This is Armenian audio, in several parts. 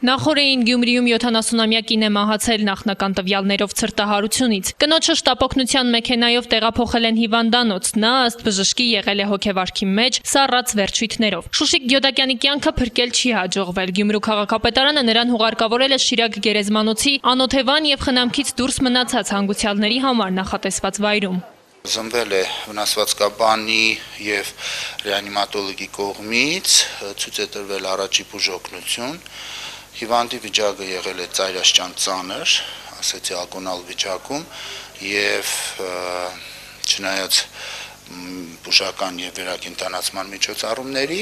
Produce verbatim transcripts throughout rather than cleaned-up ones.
Նախորդին Գյումրիում յոթանասունամյա կին է մահացել նախնական տվյալներով ցրտահարությունից։ Կնոջը շտապօգնության մեքենայով տեղափոխել են հիվանդանոց, նա ըստ բժշկի եղել է հոգեվարքի մեջ սառած վերջույթներով։ Շուշիկ Գյոդակյանի կյանքը փրկել չի հաջողվել։ Գյումրու քաղաքապետարանը նրան հուղարկավորել է Շիրակ գերեզմանոցի անօթևան եւ խնամքից դուրս մնացած հանգուցյալների համար նախատեսված վայրում։ Զնվել է վնասվածքաբանի եւ ռեանիմատոլոգի կողմից, ցույց է տրվել առաջի բուժօգնություն։ Հիվանդի վիճակը եղել է ծայրաշճան ծանր, ասեցի ագոնալ վիճակում եւ չնայած բուժական եւ վերակենդանացման միջոցառումների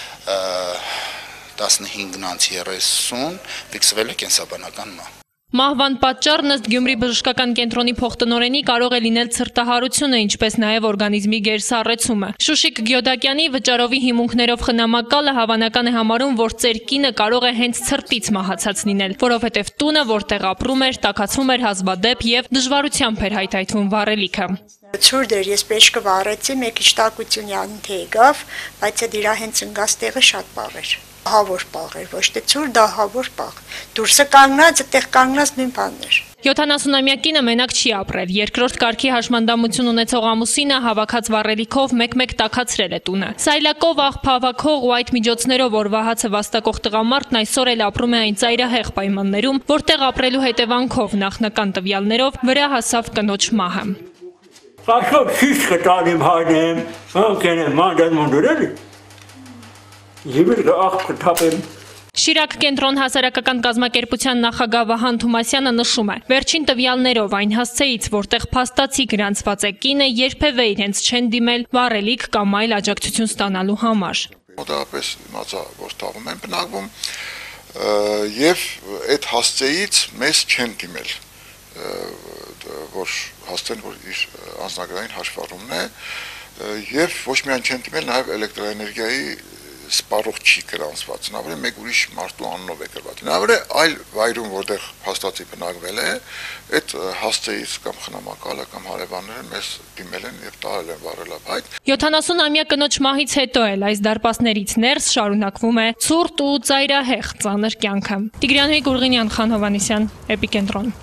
տասնհինգ երեսուն ֆիքսվել է կենսաբանական մահ։ Մահվան պատճառն ըստ Գյումրի բժշկական կենտրոնի փոխտնօրենի կարող է լինել ցրտահարությունը, ինչպես նաև օրգանիզմի գերսառեցումը։ Շուշիկ Գյոդակյանի վճարովի հիմունքներով խնամակալը հավանական է համարում, որ ծեր կինը կարող է հենց ցրտից մահացած լինել, որովհետև տունը, որտեղ ապրում էր, տաքացվում էր հազվադեպ եւ դժվարությամբ էր հայթայթվում վառելիքը։ Ցուրտ էր, ես պեշկը վառեցի, մի քիչ տաքություն անթ եկավ, բայց այդ իր հենց ընկած տեղը շատ բաղ էր։ Հավոր պաղ էր, ոչ թե ցուրտ, դա հավոր պաղ։ Դուրսը կանգնած, այդտեղ կանգնած նույն բանն էր։ յոթանասունամյա կինը մենակ չի ապրել։ Երկրորդ կարգի հաշմանդամություն ունեցող ամուսինը հավաքած վառելիքով մեկ-մեկ տաքացրել է տունը։ Սայլակով, աղբավակող ու այդ միջոցներով օրվա հացը վաստակող տղամարդն այսօր էլ ապրում է այն ծայրահեղ պայմաններում, որտեղ ապրելու հետևանքով նախնական տվյալներով վրա հասավ կնոջ մահը։ Այսօր շիշ կտանիմ հայնեմ, անկենեմ մանջան մոնդուրել Շիրակ կենտրոն հասարակական կազմակերպության նախագահ Վահան Թումասյանը նշում է. վերջին տվյալներով այն հասցեից, որտեղ փաստացի գրանցված է կինը, երբևէ իրենց չեն դիմել վառելիք կամ այլ աջակցություն ստանալու համար։ Մոտավորապես իմացա, որ տաղում են բնակվում եւ այդ հասցեից մեզ չեն դիմել, որ հասցեն, որ իր անձնագրային հաշվառումն է եւ ոչ միայն չեն դիմել, նաեւ էլեկտրոէներգիայի սպառող չի գրանցված, նավրե մեկ ուրիշ մարդու անունով է գրված։ Նավրե այլ վայրում, որտեղ հաստատի բնակվել է, այդ հասցեից կամ խնամակալը կամ հարևանները մեզ դիմել են եւ տալել են վառելափայտ։ յոթանասունամյա կնոջ մահից հետո էլ այս դարպասներից ներս շարունակվում է ցուրտ ու ծայրահեղ ծանր կյանքը։ Տիգրան Գուրգինյան, Խան Հովհաննիսյան, Էպիկենտրոն։